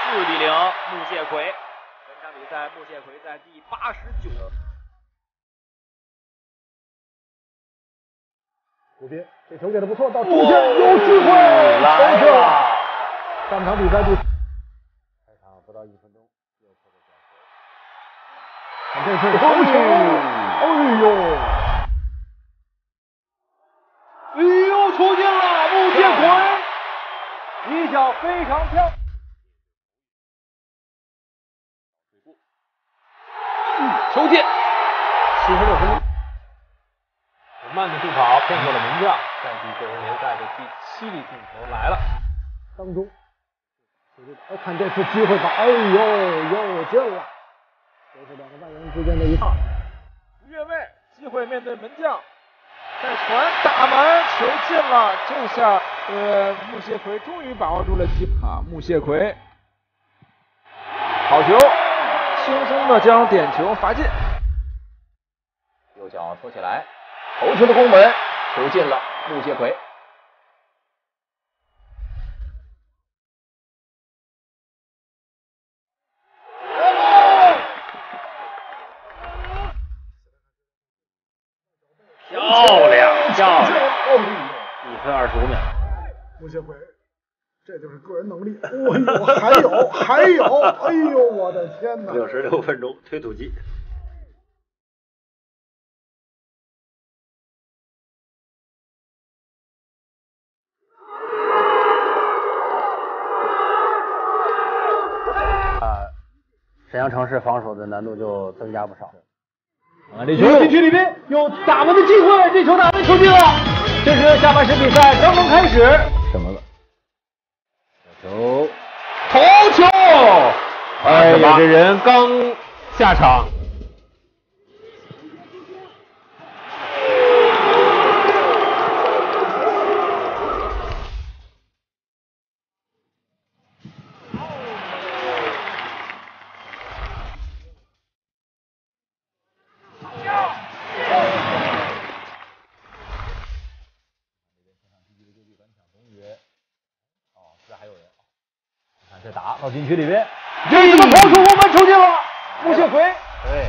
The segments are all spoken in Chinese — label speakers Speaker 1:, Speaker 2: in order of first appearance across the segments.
Speaker 1: 4比0，穆谢奎。本场比赛，穆谢奎在第89。
Speaker 2: 右边这球给的不错，到中线有机会，球进了。上场比赛开场不到1分钟，又破了角球。看这是头球，哎呦，出进了，穆谢奎，一脚非常漂亮。
Speaker 3: 球进
Speaker 2: ，76分钟。慢的助跑骗过了门将，赛季个人联赛的第7粒进球来了。当中，看这次机会吧，哎呦，又进了，这是两个外援之间的一趟。
Speaker 4: 越位，机会面对门将，再传打门，球进了。这下穆谢奎终于把握住了机会啊！穆谢奎，好球，轻松的将点球罚进。
Speaker 3: 右脚托起来。头球的攻门，球进了，穆谢奎。
Speaker 1: 漂亮！1分25秒。
Speaker 2: 穆谢奎，这就是个人能力。哎呦，还有，哎呦，我的天哪
Speaker 1: ！66分钟，推土机。
Speaker 5: 沈阳城市防守的难度就增加不少。
Speaker 2: 这球禁区里边有打门的机会，这球打门球进了。这是下半时比赛刚刚开始。
Speaker 5: 什么了？球，
Speaker 2: 头球！哎呀，这人刚下场。再打到禁区里边，这个头球我们球进了，穆谢奎。
Speaker 5: 对。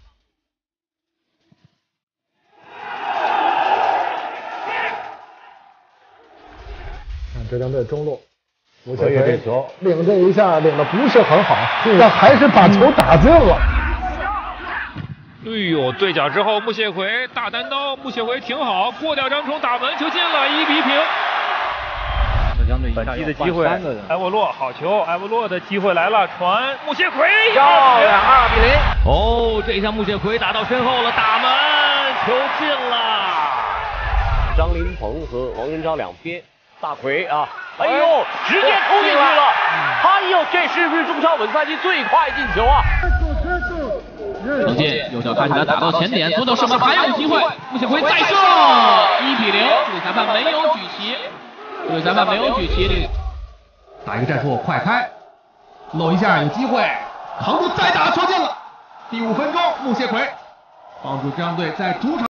Speaker 2: 看浙江队中路，穆谢奎领这一下领的不是很好，但还是把球打进了。
Speaker 6: 哎呦，对角之后，穆谢奎大单刀，穆谢奎挺好，过掉张冲打门，球进了，1比平。
Speaker 5: 本期的机会，
Speaker 6: 埃沃洛好球，埃沃洛的机会来了，传穆谢奎，
Speaker 1: 漂亮，2比0。
Speaker 6: 哦，这一下穆谢奎打到身后了，打门，球进了。
Speaker 3: 张琳芃和王云章两边，大奎啊，哎呦，直接冲进去了，哎呦，这是日中超本赛季最快进球啊！
Speaker 7: 程健右脚看起来打到前点，左脚射门还有机会，穆谢奎再射，1比0。这里裁判没有举旗。打一个战术，快开，漏一下有机会，扛住再打，球进了。第5分钟，穆谢奎帮助浙江队在主场。